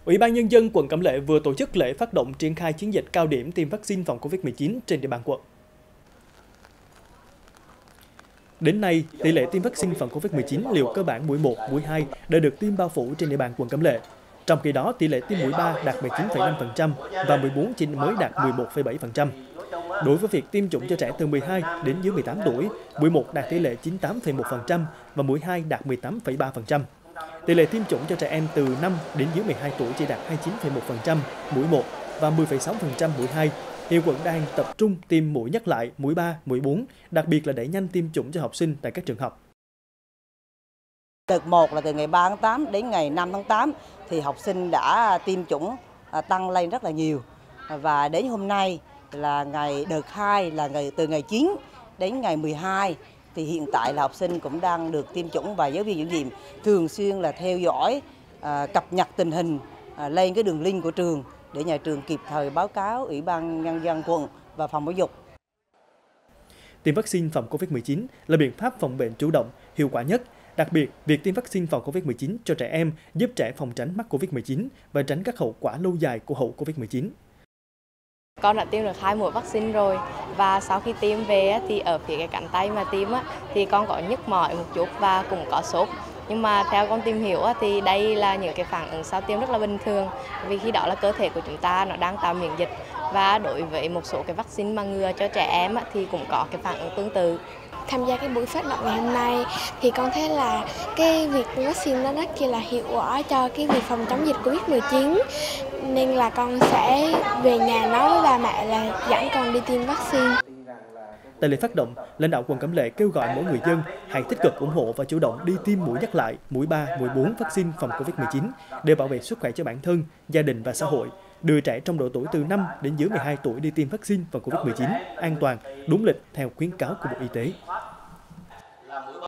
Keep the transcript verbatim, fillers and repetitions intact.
Ủy ban Nhân dân quận Cẩm Lệ vừa tổ chức lễ phát động triển khai chiến dịch cao điểm tiêm vaccine phòng Covid mười chín trên địa bàn quận. Đến nay, tỷ lệ tiêm vaccine phòng Covid mười chín liều cơ bản mũi một, mũi hai đã được tiêm bao phủ trên địa bàn quận Cẩm Lệ. Trong khi đó, tỷ lệ tiêm mũi ba đạt mười chín phẩy năm phần trăm và mũi bốn chỉ mới đạt mười một phẩy bảy phần trăm. Đối với việc tiêm chủng cho trẻ từ mười hai đến dưới mười tám tuổi, mũi một đạt tỷ lệ chín mươi tám phẩy một phần trăm và mũi hai đạt mười tám phẩy ba phần trăm. Tỷ lệ tiêm chủng cho trẻ em từ năm đến dưới mười hai tuổi chỉ đạt hai mươi chín phẩy một phần trăm mũi một và mười phẩy sáu phần trăm mũi hai. Hiện quận đang tập trung tiêm mũi nhắc lại mũi ba, mũi bốn, đặc biệt là đẩy nhanh tiêm chủng cho học sinh tại các trường học. Đợt một là từ ngày ba tháng tám đến ngày năm tháng tám thì học sinh đã tiêm chủng tăng lên rất là nhiều. Và đến hôm nay là ngày đợt hai là ngày từ ngày chín đến ngày mười hai thì hiện tại là học sinh cũng đang được tiêm chủng và giáo viên chủ nhiệm thường xuyên là theo dõi, cập nhật tình hình lên cái đường link của trường để nhà trường kịp thời báo cáo Ủy ban Nhân dân quận và phòng giáo dục. Tiêm vaccine phòng Covid mười chín là biện pháp phòng bệnh chủ động, hiệu quả nhất. Đặc biệt, việc tiêm vaccine phòng Covid mười chín cho trẻ em giúp trẻ phòng tránh mắc Covid mười chín và tránh các hậu quả lâu dài của hậu Covid mười chín. Con đã tiêm được hai mũi vaccine rồi và sau khi tiêm về thì ở phía cái cánh tay mà tiêm thì con có nhức mỏi một chút và cũng có sốt. Nhưng mà theo con tìm hiểu thì đây là những cái phản ứng sau tiêm rất là bình thường, vì khi đó là cơ thể của chúng ta nó đang tạo miễn dịch, và đối với một số cái vaccine mà ngừa cho trẻ em thì cũng có cái phản ứng tương tự. Tham gia cái buổi phát động ngày hôm nay thì con thấy là cái việc tiêm vaccine nó rất là hiệu quả cho cái việc phòng chống dịch Covid mười chín, nên là con sẽ về nhà nói với bà mẹ là dẫn con đi tiêm vaccine. Tại lễ phát động, lãnh đạo quận Cẩm Lệ kêu gọi mỗi người dân hãy tích cực ủng hộ và chủ động đi tiêm mũi nhắc lại, mũi ba, mũi bốn vaccine phòng Covid mười chín để bảo vệ sức khỏe cho bản thân, gia đình và xã hội. Đưa trẻ trong độ tuổi từ năm đến dưới mười hai tuổi đi tiêm vaccine phòng Covid mười chín an toàn, đúng lịch theo khuyến cáo của Bộ Y tế.